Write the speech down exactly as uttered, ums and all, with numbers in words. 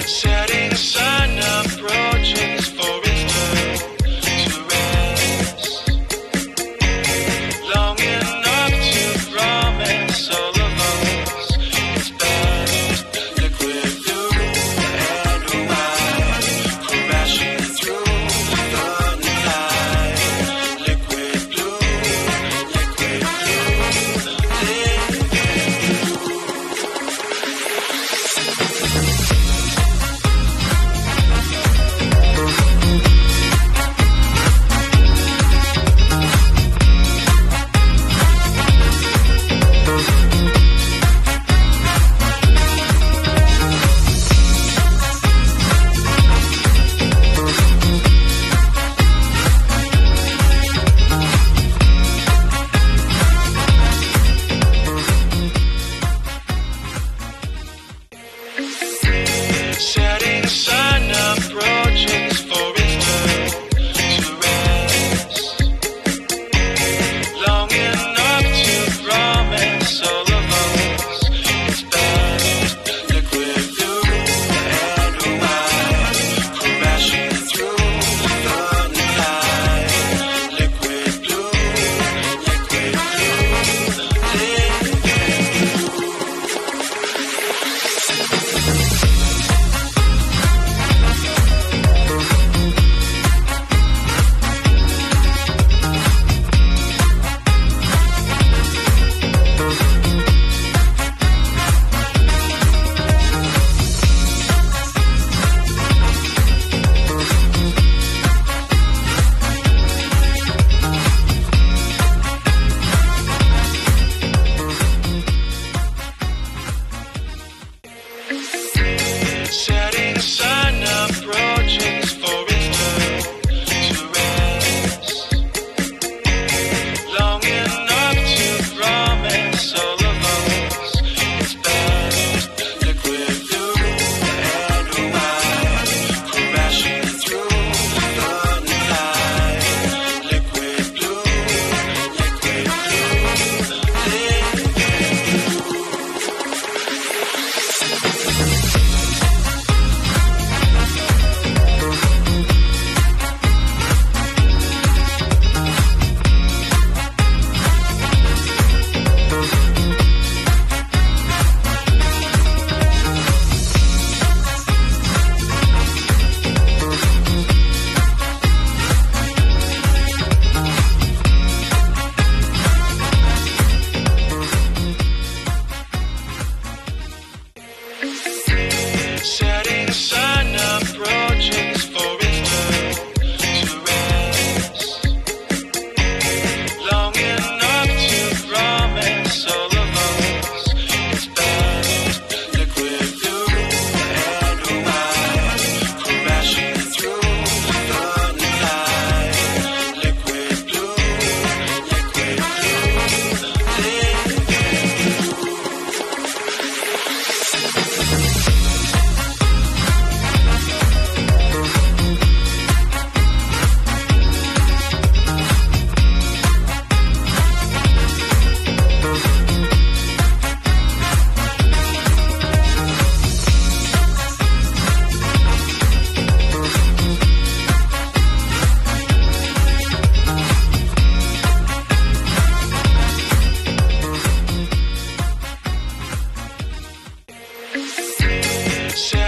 Setting a sun approaches for its turn to rest. Long enough to promise all of us its best. Liquid blue and white, crashing through the night. Liquid blue, liquid blue, liquid blue. Setting the sun approaches for its turn to rest. Long enough to promise all of us its best. Liquid blue and white, crashing through the night. Liquid blue, liquid blue, liquid blue. Setting the sun approaches for its turn to rest. Long enough to promise all of us its best. Liquid blue and white, crashing through the night. Liquid blue, liquid blue, liquid blue. Setting the sun approaches for its turn to rest. Long enough to promise all of us its best. Liquid blue and white, crashing through the night. Liquid blue, liquid blue, liquid blue. Setting